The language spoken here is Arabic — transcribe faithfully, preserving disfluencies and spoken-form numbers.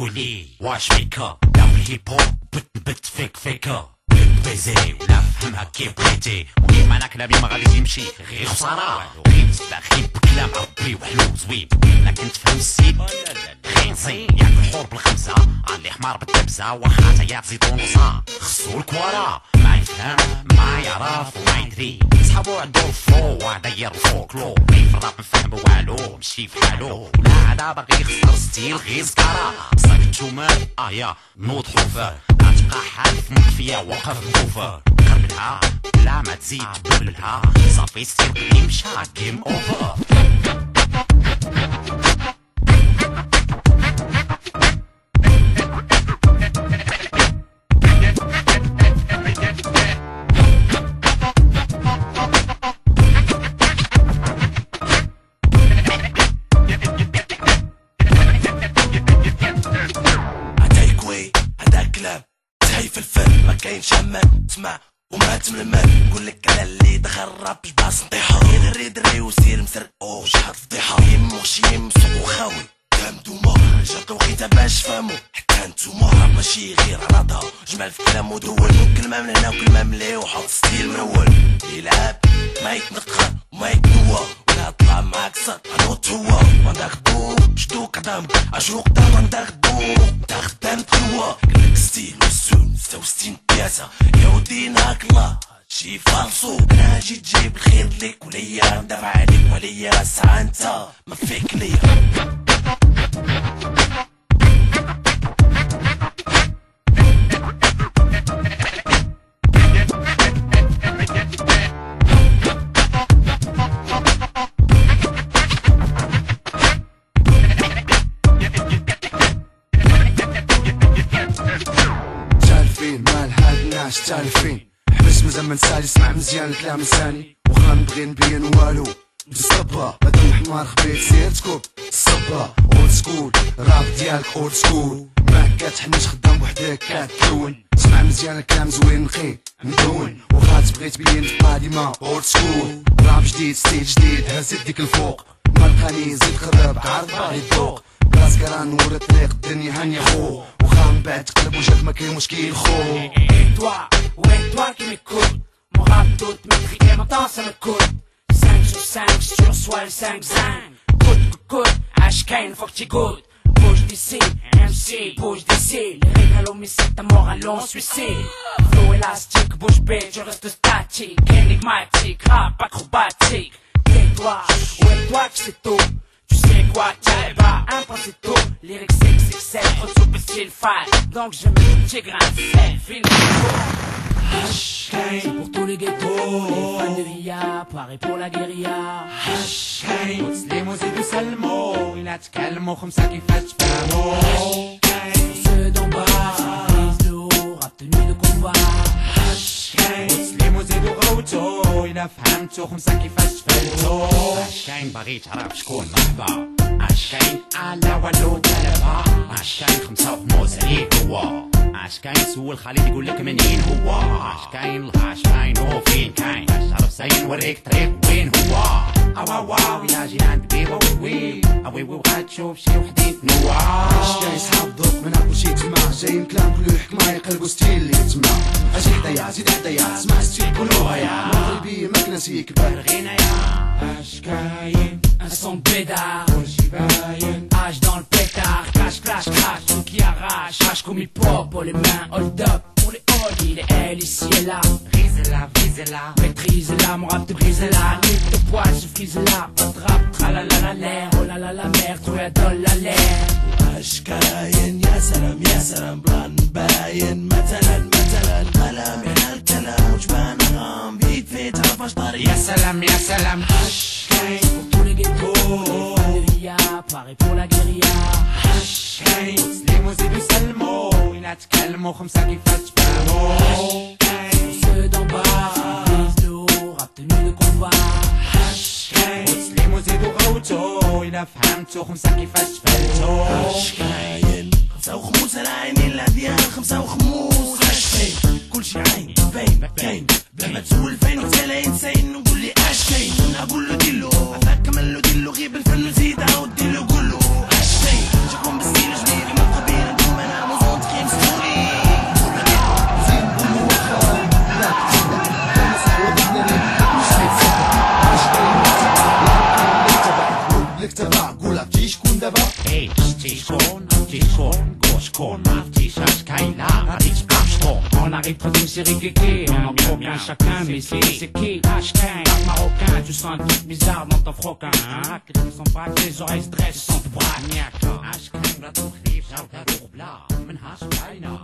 قولي واش فيكا لا الهيب هوب بت فيك فيكا بيزي ولا فهمها كي بغيتي وكيف معنى كلامي ما غادي يمشي غير خسارة غير تستخيب بكلام ربي وحلو زوين لكن تفهم السيد غير نزين ياكل الحور بالخمسة علي حمار بالدبزة وحا تايا زيدو نصا خصو الكوارا ما يفهم ما يعرف وما يدري صحابو عندو الفلو وعداير الفولكلور في الراب مفهم والو مشي في حالو ولا عدا باغي يخسر ستيل غير زكارة صاك تشومر اه يا نوض حفر غتبقى حالف مكفية وقف مكوفر قربلها لا ما تزيد تبلبلها صافي ستيل قديم مشا جيم اوفر في الفن ما كاينش امان تسمع وما تململ نقولك على اللي دخل راب باش نطيحو دري دري وسير مسر او شحال فضيحه يم وشيم سوق وخاوي دام دوما جاتو غيتا باش فهمو حتى نتوما راب ماشي غير عراضها جمال في كلام ودول وكلمه من هنا وكلمه من ليه وحط ستيل من اول يلعب ما يتنقر وما يتنوى ولا طلع معاك صار نوت هو واندا خدو شدو قدام عشرو قدام واندا خدو انت خدام تلوى قالك ستيل والسون ستة وستين بياسة يا ودي نهاك الله شي فالصو انا جيت جيب الخير ليك وليا ندافع عليك وليا ساعة انت ما فيك ليا الناس تالفين حبس مزال ما نسالي سمع مزيان الكلام لساني وخا نبغي نبين والو بالصبا هذا الحمار خبيت سير تكوب الصبا اولد سكول راب ديالك اولد سكول ما كتحنش خدام بوحدك كتكون سمع مزيان الكلام زوين نقي مدون وخا تبغي تبين تبقى ديما اولد سكول راب جديد ستيل جديد هز يديك الفوق ما لقاني زيد خرب عارض باغي الذوق بلاص كرا نور الطريق الدنيا هانية خو وخا من بعد تقلب وجهك ما كاين مشكل خو Et toi, ouais toi qui m'écoutes, mon rap tout maîtrise et mon temps ça me coûte cinq sur cinq, si tu reçois le cinq cinq Coûte, coûte, coûte, H K, faut que tu goûtes Bouge d'ici, M C, bouge d'ici Les règles au missile, ta mort à long suicide Flow élastique, bouge bête, je reste statique Énigmatique, rap acrobatique Tais-toi, ouais toi qui sais tout Tu sais quoi, t'es pas un point c'est tout Lyrics X X L, trop de soupe style fight Donc je mets un petit grain de sel, fini H K pour tous les ghettos Les fans de I A, parés pour la guérilla H K وتسليمو زيدو سلمو إلا تكلمو خمسة كيفاش تفهمو H K pour ceux d'en bas Prise de haut, rap tenue de combat H K وتسليمو زيدو غوتو إلا فهمتو خمسة كيفاش تفهمتو H K باغي تعرف شكون مرحبا H K على والو تلفا H K خمسة وموزعين هو اش كاين سول خالد يقول لك منين هو اش كاين الغاش كاين هو فين كاين اش تعرف زين نوريك طريق وين هو اوا واو يا جيران بيبا وي اوي وي وغتشوف شي وحدين نوا اش كاين صحاب ضوق من كل شي تما جايين كلام كله حكمه يقلبوا ستيل اللي تما اجي حدايا زيد حدايا سمع ستيل كلوها يا مغربي ما كناسيك بارغينا يا اش كاين Un son de bédard كلشي باين H dans le pétard Clash, clash, clash Tout qui arrache H comme hip-hop Pour les mains hold up Pour les hold les L ici et là Brise-la, brise-la Maîtrise-la Mon rap te brise-la Nique de poil se frise-la Pas de rap Tralala la l'air Oh la la la merde Toi dans la l'air اش كاين يا سلام يا سلام بلان باين مثلا مثلا كلام على الكلام وجبان غام بيت فيت عرف اش طريق يا سلام يا سلام اش كاين Pour tous les ghettos Les fans de I A Parés pour la guérilla اش كاين وتسليمو زيدو سلمو إلا تكلمو خمسة كيفاش تفهمو Ceux d'en bas Prise de haut Rap tenue de combat اش كاين وتسليمو زيدو غوتو إلا فهمتو خمسة كيفاش تفهمتو اش كاين خمسة وخموس العينين العديان خمسة وخموس اش كاين كلشي عين باين كاين بلا ما تسول فين وتلاين ساين وقول لي اش كاين اقول له ديلو عفاك كمل له ديلو غيب الفن وزيد عاود ديلو قول له اش كاين جاكم بستيل جديد ما بقى بين دابا ايه شتي شكون عرفتي شكون قول شكون ما عرفتيش اش كاين لا غادي تبقى شكون. On arrive troisième série kéké, on en prend bien chacun, mais c'est c'est qui Ashkin, un marocain, tu sens un truc bizarre dans ton froquin, hein? Ils sont pas les oreilles se dressent, sont tout bragnacles. Ashkin لا تخليف جاو دارو قبلا منها شبعينا